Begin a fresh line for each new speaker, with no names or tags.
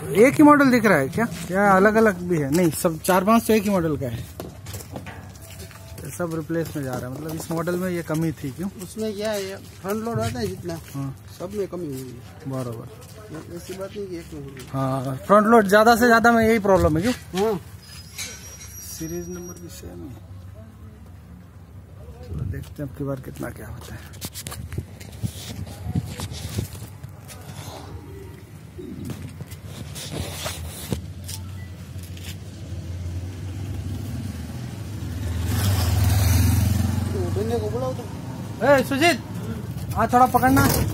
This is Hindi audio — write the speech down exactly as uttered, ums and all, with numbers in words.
एक ही मॉडल दिख रहा है क्या? क्या अलग अलग भी है? नहीं, सब चार पांच तो एक ही मॉडल का है। सब रिप्लेस में जा रहा है, मतलब इस मॉडल में ये कमी थी क्यों?
उसमें क्या है, फ्रंट लोड आता है जितना, हाँ, सब में कमी हुई है।
बराबर,
ऐसी बात नहीं कि एक में हुई।
हाँ, फ्रंट लोड ज्यादा से ज्यादा में यही प्रॉब्लम है क्यों?
हाँ,
सीरीज नंबर भी सेम है। चलो देखते हैं अब की बार कितना क्या होता है।
को बुलाओ तो।
ए सुजीत, हाँ थोड़ा पकड़ना।